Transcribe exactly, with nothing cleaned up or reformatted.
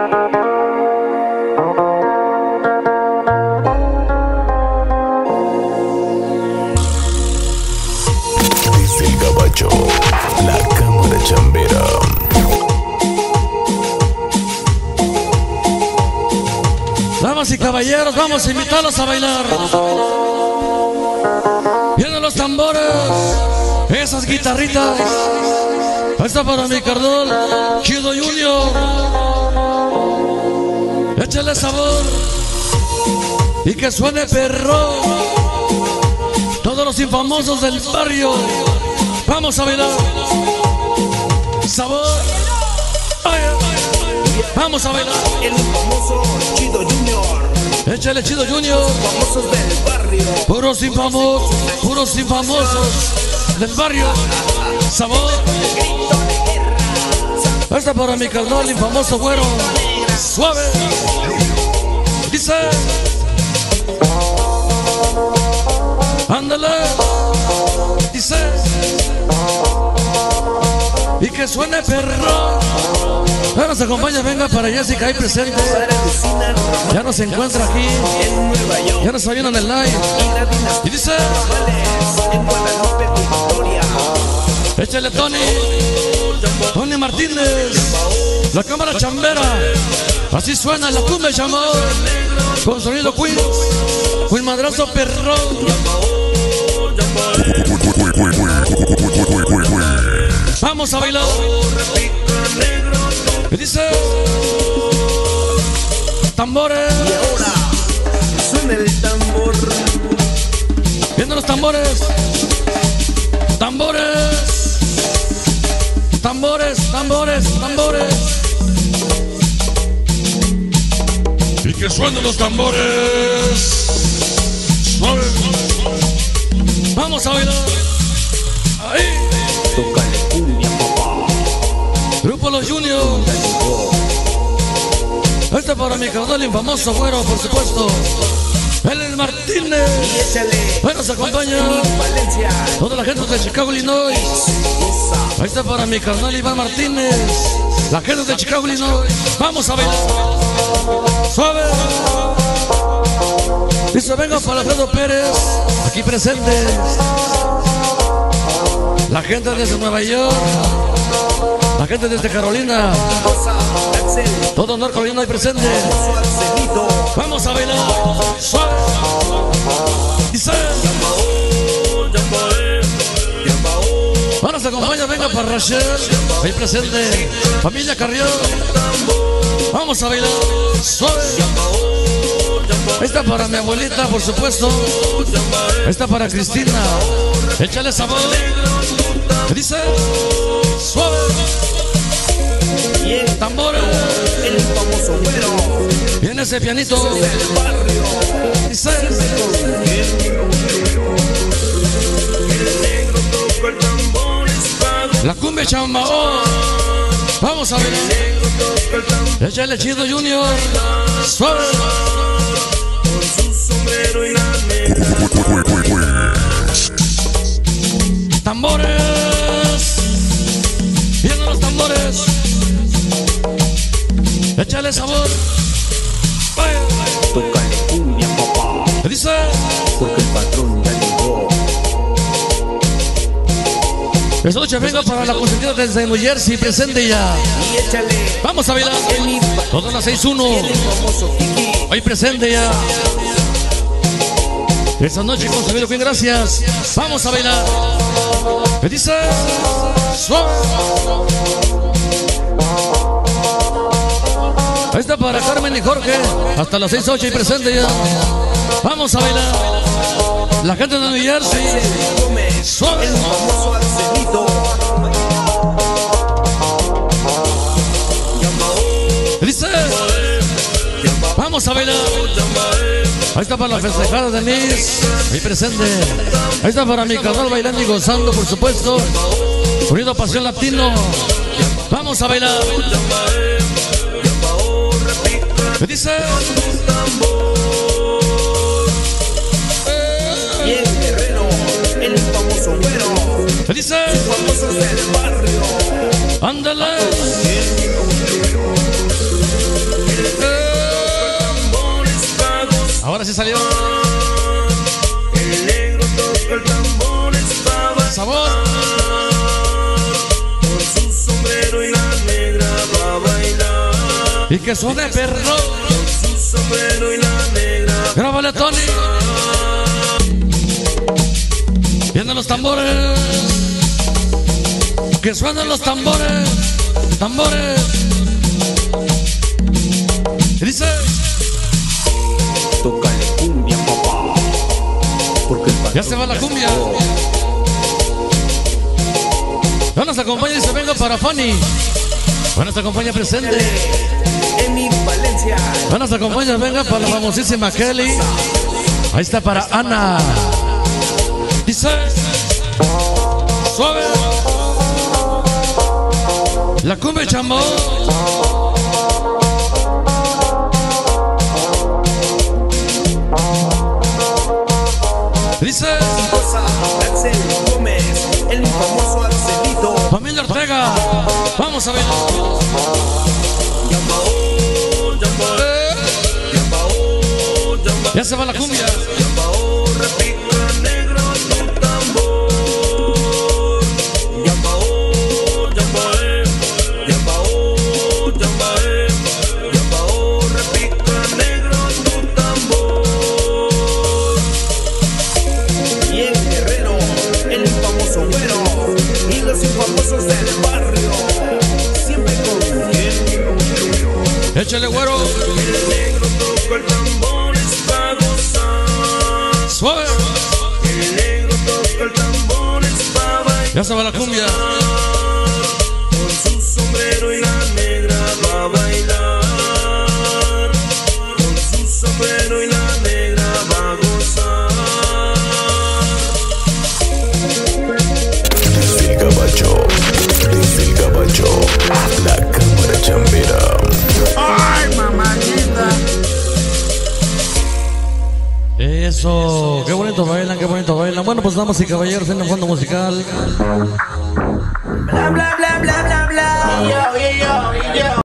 Desde el Gabacho, la cámara chambera. Damas y caballeros, vamos a invitarlos a bailar. Vienen los tambores, esas guitarritas. Esta para mi carnal Chido Junior. Échale sabor y que suene perro. Todos los infamosos del barrio, vamos a bailar. Sabor. Ay, vamos a bailar. El famoso Chido Junior. Échale Chido Junior. Famosos del barrio. Puros infamosos, puros infamosos del barrio. Sabor. Esta para mi carnal infamoso güero. Suave. Dice. Ándale. Dice. Y que suene perro. Ya nos acompaña, venga para Jessica ahí presente. Ya nos encuentra aquí. Ya nos está viendo en el live. Y dice. Échale Tony. Tony Martínez. La cámara chambera. Así suena la cumbia chamao. Con sonido Queen. Queen madrazo perro. Vamos a bailar. Y dice. Tambores. Y ahora suena el tambor. Viendo los tambores. Tambores. Tambores, tambores, tambores. Y que suenen los tambores. Suave. Vamos a bailar. Ahí. Tócale cumbia, papá. Grupo Los Juniors. Este para mi carnal infamoso güero, por supuesto. Él Martínez. Y échale. Bueno, se acompaña Valencia. toda la gente de Chicago, Illinois. Ahí está para mi carnal Iván Martínez. La gente de Chicago, Illinois. Vamos a bailar. Suave. Dice, venga para Alfredo Pérez. Aquí presente. La gente desde Nueva York. La gente desde Carolina. Todo North Carolina ahí presente. Vamos a bailar. Suave. Dice. Ahora se acompaña, venga para Rachel. Ahí presente. Familia Carrión. Vamos a bailar. Suave. Esta para mi abuelita, por supuesto. Esta para Cristina. Échale sabor. Dice. Suave. Tambores. El famoso güero. Viene ese pianito. Dice. La cumbia chamao. Vamos a ver. Échale Chido Junior. Suave. Tambores. Viendo los tambores. Échale sabor. Tócale cumbia, papá. ¿Qué dice? Porque el patrón ya llegó. Esta noche venga para la consentida desde New Jersey, presente ya. Y échale. Vamos a bailar. Todas las seis uno. El famoso Kiki. Hoy presente ya. Esta noche con Sabido Queen, gracias. Vamos a bailar. ¿Qué dice? Suave. Ahí está para Carmen y Jorge. Hasta las seis ocho y presente ya. Vamos a bailar. La gente de New Jersey. Suave. El famoso Arcelito. ¿Qué dice? Vamos a bailar. Ahí está para la festejada de Denise. Ahí presente. Ahí está para mi canal bailando y gozando, por supuesto. Unido Pasión Latino. Vamos a bailar. ¿Qué dice? Y el guerrero. El famoso güero. ¿Qué dice? Famosos del barrio. Ándale. Ahora sí salió. El negro toca el tambor, está bailando. Sabor. Con su sombrero y la negra va a bailar. Y que suene perro. Con su sombrero y la negra. Grábale, Tony. Vienen los tambores. Que suenan los tambores. Tambores. Y dice. Tócale cumbia, papá. Porque el Ya se va la cumbia. Ya nos acompaña y se venga para Fanny. Ya nos acompaña presente. Emi Valencia. Ya nos acompaña, venga para la famosísima Kelly. Ahí está para Ana. Dice. Suave. La cumbia chambo. Dice. Axel Gómez, el famoso Axelito. Familia Ortega. Vamos a ver. Yambao, yambao, yambao, yambao. Ya se va la cumbia. Yambao, repica negro tu tambor. Yambao, yambae, yambao, yambae, yambao, repica negro tu tambor. Bien Guerrero, el famoso güero. Y los famosos del barrio. Siempre con bien. Échale, güero. El negro toca el tambor, está gozando. Suave. El negro toca el tambor, está bailando. Ya se va la cumbia. Con su sombrero y la negra va a bailar. Con su sombrero y la negra va a gozar. Desde el Gabacho, desde el Gabacho, la cámara chambera. Eso, qué bonito bailan, qué bonito bailan. Bueno, pues damas y caballeros, en el fondo musical. Bla bla bla bla bla bla. Yo, yo, yo.